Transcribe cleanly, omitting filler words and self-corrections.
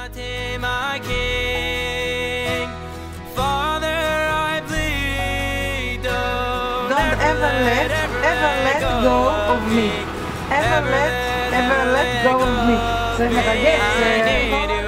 my King. Father, I plead, don't ever let go of me. Ever let go of me. So ragazzi,